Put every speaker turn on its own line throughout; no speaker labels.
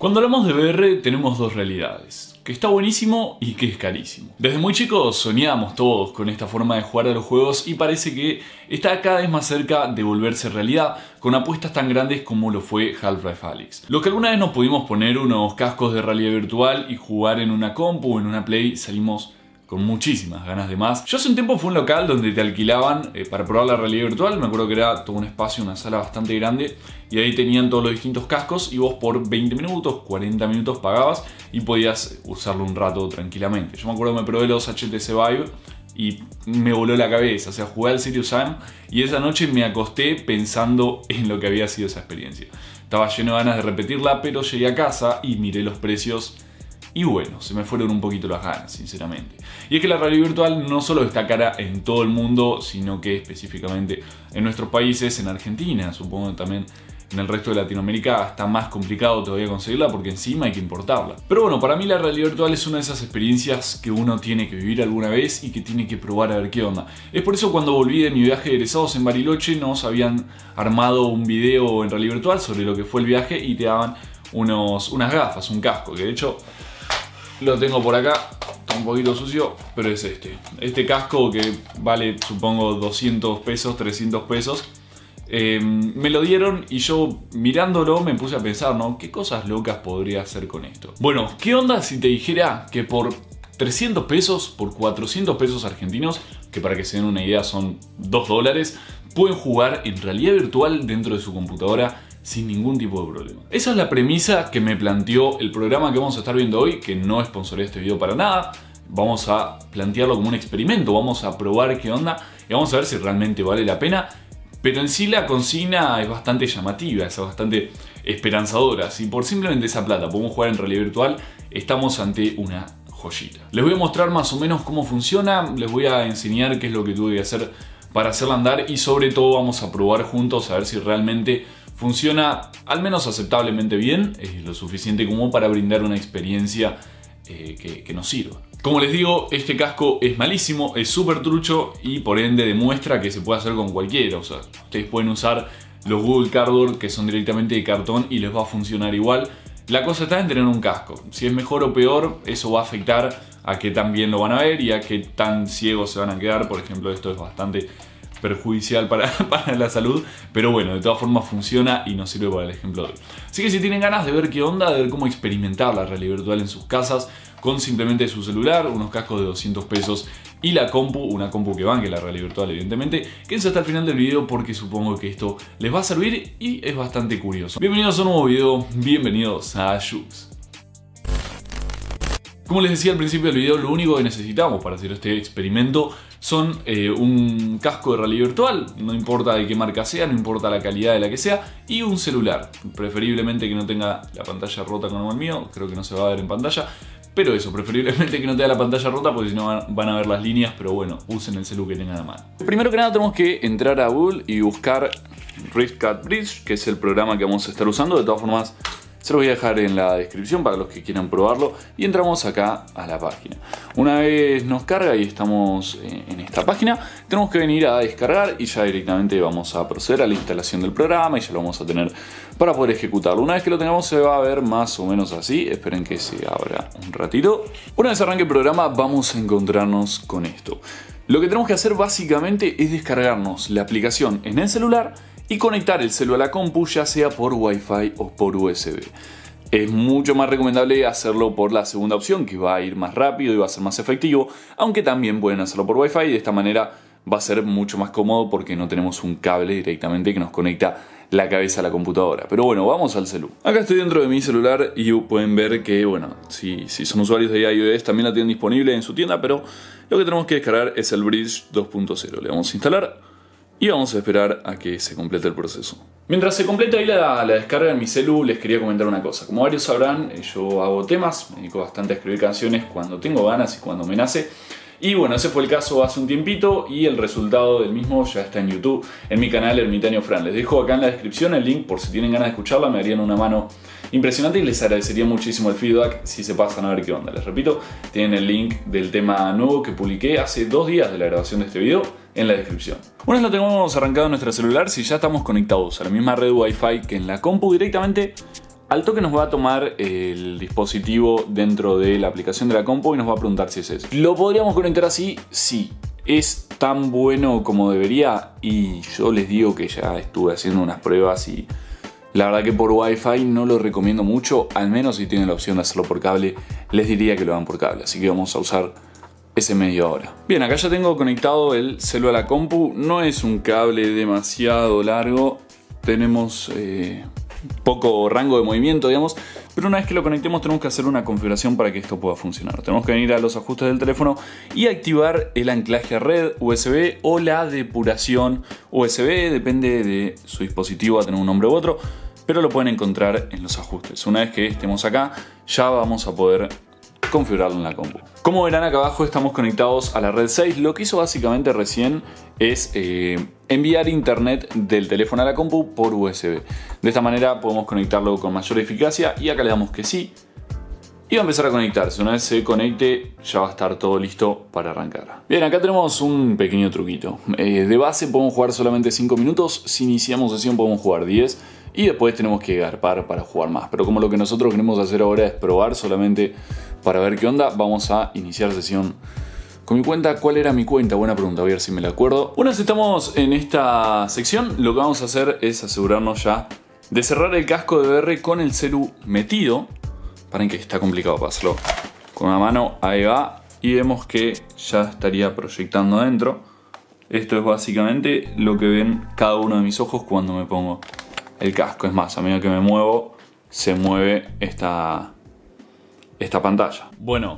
Cuando hablamos de VR tenemos dos realidades, que está buenísimo y que es carísimo. Desde muy chicos soñábamos todos con esta forma de jugar a los juegos y parece que está cada vez más cerca de volverse realidad con apuestas tan grandes como lo fue Half-Life Alyx. Lo que alguna vez nos pudimos poner unos cascos de realidad virtual y jugar en una compu o en una Play, salimos con muchísimas ganas de más. Yo hace un tiempo fui a un local donde te alquilaban para probar la realidad virtual. Me acuerdo que era todo un espacio, una sala bastante grande, y ahí tenían todos los distintos cascos y vos por 20 minutos, 40 minutos pagabas y podías usarlo un rato tranquilamente. Yo me acuerdo que me probé los HTC Vive y me voló la cabeza. O sea, jugué al Serious Sam y esa noche me acosté pensando en lo que había sido esa experiencia. Estaba lleno de ganas de repetirla, pero llegué a casa y miré los precios y bueno, se me fueron un poquito las ganas, sinceramente. Y es que la realidad virtual no solo está cara en todo el mundo, sino que específicamente en nuestros países, en Argentina, supongo que también en el resto de Latinoamérica está más complicado todavía conseguirla porque encima hay que importarla. Pero bueno, para mí la realidad virtual es una de esas experiencias que uno tiene que vivir alguna vez y que tiene que probar a ver qué onda. Es por eso cuando volví de mi viaje de egresados en Bariloche nos habían armado un video en realidad virtual sobre lo que fue el viaje y te daban unas gafas, un casco, que de hecho lo tengo por acá, está un poquito sucio, pero es este casco que vale supongo 200 pesos, 300 pesos. Me lo dieron y yo mirándolo me puse a pensar, ¿no? ¿Qué cosas locas podría hacer con esto? Bueno, ¿qué onda si te dijera que por 300 pesos, por 400 pesos argentinos, que para que se den una idea son $2, pueden jugar en realidad virtual dentro de su computadora sin ningún tipo de problema? Esa es la premisa que me planteó el programa que vamos a estar viendo hoy, que no sponsoré este video para nada. Vamos a plantearlo como un experimento, vamos a probar qué onda y vamos a ver si realmente vale la pena. Pero en sí la consigna es bastante llamativa, es bastante esperanzadora. Si por simplemente esa plata podemos jugar en realidad virtual, estamos ante una joyita. Les voy a mostrar más o menos cómo funciona, les voy a enseñar qué es lo que tuve que hacer para hacerla andar y sobre todo vamos a probar juntos a ver si realmente funciona al menos aceptablemente bien, es lo suficiente como para brindar una experiencia que nos sirva. Como les digo, este casco es malísimo, es súper trucho y por ende demuestra que se puede hacer con cualquiera. O sea, ustedes pueden usar los Google Cardboard que son directamente de cartón y les va a funcionar igual. La cosa está en tener un casco. Si es mejor o peor, eso va a afectar a qué tan bien lo van a ver y a qué tan ciegos se van a quedar. Por ejemplo, esto es bastante perjudicial para la salud, pero bueno, de todas formas funciona y nos sirve para el ejemplo de hoy. Así que si tienen ganas de ver qué onda, de ver cómo experimentar la realidad virtual en sus casas con simplemente su celular, unos cascos de 200 pesos y la compu, una compu que banque la realidad virtual evidentemente, quédense hasta el final del video porque supongo que esto les va a servir y es bastante curioso. Bienvenidos a un nuevo video, bienvenidos a Jux. Como les decía al principio del video, lo único que necesitamos para hacer este experimento son un casco de realidad virtual, no importa de qué marca sea, no importa la calidad de la que sea, y un celular, preferiblemente que no tenga la pantalla rota como el mío, creo que no se va a ver en pantalla, pero eso, preferiblemente que no tenga la pantalla rota porque si no van a ver las líneas, pero bueno, usen el celu que tengan a mano. Primero que nada tenemos que entrar a Google y buscar RiffCat Bridge, que es el programa que vamos a estar usando. De todas formas, se los voy a dejar en la descripción para los que quieran probarlo y entramos acá a la página. Una vez nos carga y estamos en esta página, tenemos que venir a descargar y ya directamente vamos a proceder a la instalación del programa y ya lo vamos a tener para poder ejecutarlo. Una vez que lo tengamos se va a ver más o menos así, esperen que se abra un ratito. Una vez arranque el programa vamos a encontrarnos con esto. Lo que tenemos que hacer básicamente es descargarnos la aplicación en el celular y conectar el celular a la compu, ya sea por Wi-Fi o por USB. Es mucho más recomendable hacerlo por la segunda opción, que va a ir más rápido y va a ser más efectivo, aunque también pueden hacerlo por Wi-Fi y de esta manera va a ser mucho más cómodo porque no tenemos un cable directamente que nos conecta la cabeza a la computadora. Pero bueno, vamos al celu. Acá estoy dentro de mi celular y pueden ver que, bueno, si son usuarios de iOS también la tienen disponible en su tienda, pero lo que tenemos que descargar es el Bridge 2.0. Le vamos a instalar y vamos a esperar a que se complete el proceso. Mientras se completa ahí la descarga en mi celu, les quería comentar una cosa. Como varios sabrán, yo hago temas, me dedico bastante a escribir canciones cuando tengo ganas y cuando me nace. Y bueno, ese fue el caso hace un tiempito y el resultado del mismo ya está en YouTube, en mi canal Ermitaño Fran. Les dejo acá en la descripción el link por si tienen ganas de escucharla, me harían una mano impresionante y les agradecería muchísimo el feedback si se pasan a ver qué onda. Les repito, tienen el link del tema nuevo que publiqué hace 2 días de la grabación de este video en la descripción. Una vez lo tengamos arrancado en nuestro celular, si ya estamos conectados a la misma red Wi-Fi que en la compu directamente, al toque nos va a tomar el dispositivo dentro de la aplicación de la compu y nos va a preguntar si es eso. ¿Lo podríamos conectar así? Sí. ¿Es tan bueno como debería? Y yo les digo que ya estuve haciendo unas pruebas y la verdad que por Wi-Fi no lo recomiendo mucho, al menos si tienen la opción de hacerlo por cable, les diría que lo hagan por cable, así que vamos a usar ese medio ahora. Bien, acá ya tengo conectado el celu a la compu, no es un cable demasiado largo, tenemos poco rango de movimiento, digamos, pero una vez que lo conectemos tenemos que hacer una configuración para que esto pueda funcionar. Tenemos que venir a los ajustes del teléfono y activar el anclaje a red USB o la depuración USB, depende de su dispositivo, va a tener un nombre u otro, pero lo pueden encontrar en los ajustes. Una vez que estemos acá, ya vamos a poder configurarlo en la compu. Como verán, acá abajo estamos conectados a la red 6. Lo que hizo básicamente recién es enviar internet del teléfono a la compu por USB. De esta manera podemos conectarlo con mayor eficacia y acá le damos que sí. Y va a empezar a conectarse. Una vez se conecte ya va a estar todo listo para arrancar. Bien, acá tenemos un pequeño truquito. De base podemos jugar solamente 5 minutos. Si iniciamos sesión podemos jugar 10. Y después tenemos que garpar para jugar más. Pero como lo que nosotros queremos hacer ahora es probar solamente para ver qué onda, vamos a iniciar sesión con mi cuenta. ¿Cuál era mi cuenta? Buena pregunta, voy a ver si me la acuerdo. Una vez estamos en esta sección, lo que vamos a hacer es asegurarnos ya de cerrar el casco de VR con el celu metido. Paren que está complicado para hacerlo con una mano, ahí va. Y vemos que ya estaría proyectando adentro. Esto es básicamente lo que ven cada uno de mis ojos cuando me pongo el casco. Es más, a medida que me muevo, se mueve esta pantalla. Bueno,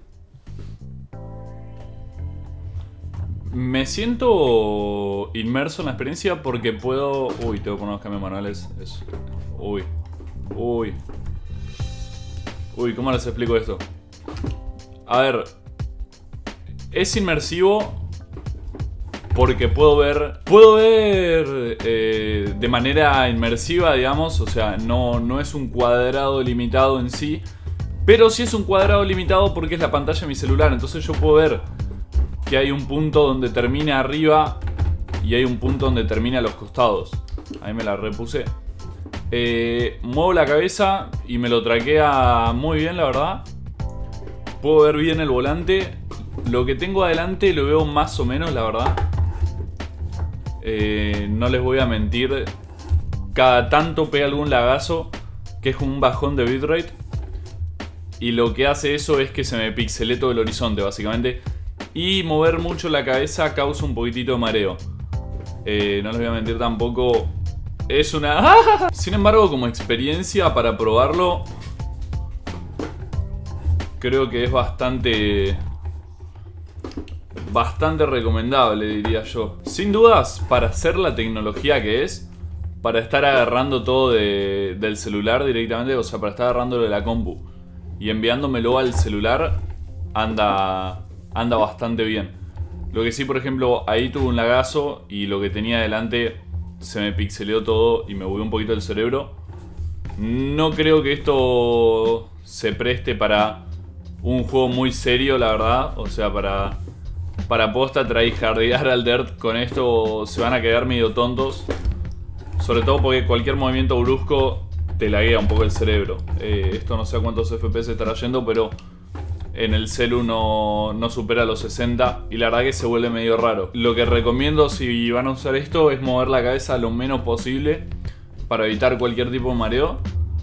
me siento inmerso en la experiencia porque puedo... Uy, tengo que poner los cambios manuales. Uy, ¿cómo les explico esto? A ver, es inmersivo porque puedo ver de manera inmersiva, digamos. O sea, no es un cuadrado limitado en sí, pero sí es un cuadrado limitado porque es la pantalla de mi celular. Entonces yo puedo ver que hay un punto donde termina arriba y hay un punto donde termina a los costados. Ahí me la repuse. Muevo la cabeza y me lo traquea muy bien, la verdad. Puedo ver bien el volante. Lo que tengo adelante lo veo más o menos, la verdad. No les voy a mentir. Cada tanto pega algún lagazo, que es como un bajón de bitrate. Y lo que hace eso es que se me pixelé todo el horizonte, básicamente. Y mover mucho la cabeza causa un poquitito de mareo. No les voy a mentir tampoco. Es una... Sin embargo, como experiencia para probarlo, creo que es bastante recomendable, diría yo. Sin dudas, para hacer la tecnología que es, para estar agarrando todo del celular directamente, o sea, para estar agarrándolo de la compu y enviándomelo al celular, anda bastante bien. Lo que sí, por ejemplo, ahí tuve un lagazo y lo que tenía adelante se me pixeleó todo y me bugueó un poquito el cerebro. No creo que esto se preste para un juego muy serio, la verdad. O sea, para posta tryhardear al Dirt con esto se van a quedar medio tontos. Sobre todo porque cualquier movimiento brusco te laguea un poco el cerebro. Esto no sé a cuántos FPS estará yendo, pero en el celu no supera los 60 y la verdad que se vuelve medio raro. Lo que recomiendo si van a usar esto es mover la cabeza lo menos posible para evitar cualquier tipo de mareo.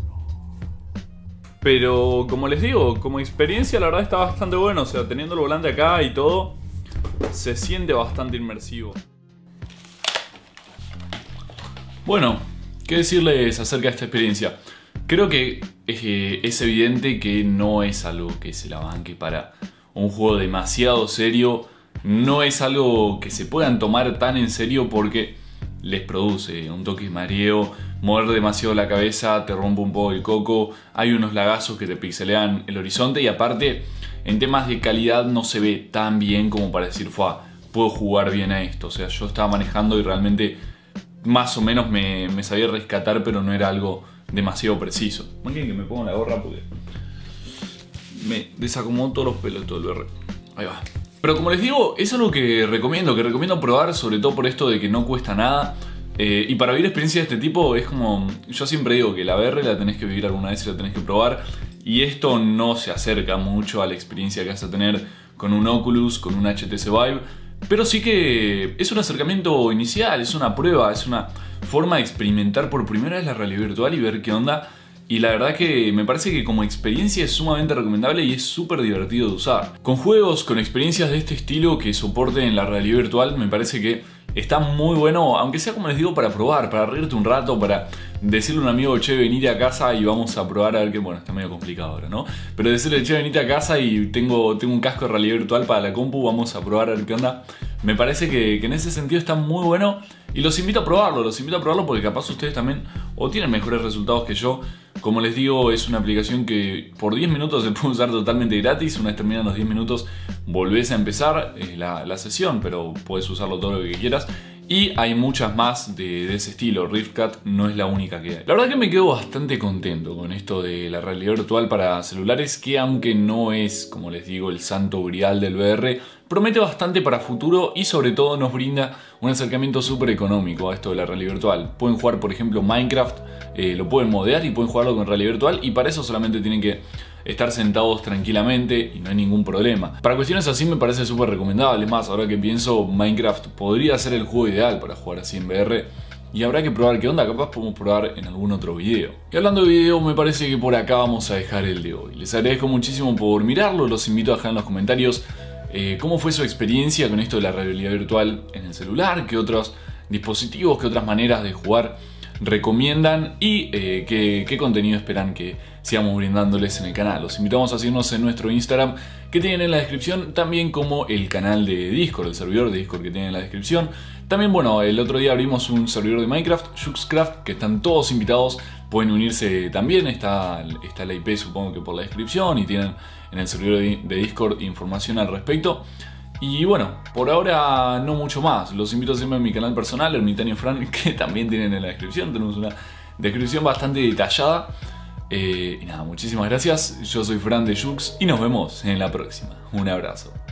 Pero como les digo, como experiencia la verdad está bastante bueno. O sea, teniendo el volante acá y todo, se siente bastante inmersivo. Bueno, ¿qué decirles acerca de esta experiencia? Creo que es evidente que no es algo que se la banque para un juego demasiado serio. No es algo que se puedan tomar tan en serio porque les produce un toque de mareo. Mover demasiado la cabeza te rompe un poco el coco. Hay unos lagazos que te pixelean el horizonte. Y aparte, en temas de calidad no se ve tan bien como para decir, puedo jugar bien a esto. O sea, yo estaba manejando y realmente más o menos me sabía rescatar, pero no era algo demasiado preciso. Muy bien que me pongo la gorra porque me desacomodo todos los pelos de todo el VR. Ahí va. Pero como les digo, es algo que recomiendo probar, sobre todo por esto de que no cuesta nada. Y para vivir experiencias de este tipo es como... Yo siempre digo que la VR la tenés que vivir alguna vez y la tenés que probar. Y esto no se acerca mucho a la experiencia que vas a tener con un Oculus, con un HTC Vive. Pero sí que es un acercamiento inicial, es una prueba, es una forma de experimentar por primera vez la realidad virtual y ver qué onda. Y la verdad que me parece que como experiencia es sumamente recomendable y es súper divertido de usar. Con juegos, con experiencias de este estilo que soporten la realidad virtual, me parece que está muy bueno, aunque sea como les digo, para probar, para reírte un rato, para decirle a un amigo, che, venite a casa y vamos a probar a ver qué... Bueno, está medio complicado ahora, ¿no? Pero decirle, che, venite a casa y tengo un casco de realidad virtual para la compu, vamos a probar a ver qué onda. Me parece que en ese sentido está muy bueno y los invito a probarlo porque capaz ustedes también o tienen mejores resultados que yo. Como les digo, es una aplicación que por 10 minutos se puede usar totalmente gratis. Una vez terminan los 10 minutos volvés a empezar la sesión, pero puedes usarlo todo lo que quieras. Y hay muchas más de ese estilo. RiftCat no es la única que hay. La verdad que me quedo bastante contento con esto de la realidad virtual para celulares, que aunque no es, como les digo, el santo grial del VR, promete bastante para futuro y sobre todo nos brinda un acercamiento súper económico a esto de la realidad virtual. Pueden jugar, por ejemplo, Minecraft, lo pueden modear y pueden jugarlo con realidad virtual, y para eso solamente tienen que estar sentados tranquilamente y no hay ningún problema. Para cuestiones así me parece súper recomendable. Más, ahora que pienso, Minecraft podría ser el juego ideal para jugar así en VR. Y habrá que probar qué onda, capaz podemos probar en algún otro video. Y hablando de video, me parece que por acá vamos a dejar el de hoy. Les agradezco muchísimo por mirarlo, los invito a dejar en los comentarios cómo fue su experiencia con esto de la realidad virtual en el celular, qué otros dispositivos, qué otras maneras de jugar recomiendan y qué contenido esperan que sigamos brindándoles en el canal. Los invitamos a seguirnos en nuestro Instagram, que tienen en la descripción, también como el canal de Discord, el servidor de Discord que tienen en la descripción. También, bueno, el otro día abrimos un servidor de Minecraft, Juxcraft, que están todos invitados, pueden unirse también, está la IP supongo que por la descripción, y tienen en el servidor de Discord información al respecto. Y bueno, por ahora no mucho más. Los invito siempre a mi canal personal, Ermitaño Fran, que también tienen en la descripción. Tenemos una descripción bastante detallada. Y nada, muchísimas gracias. Yo soy Fran de Jux y nos vemos en la próxima. Un abrazo.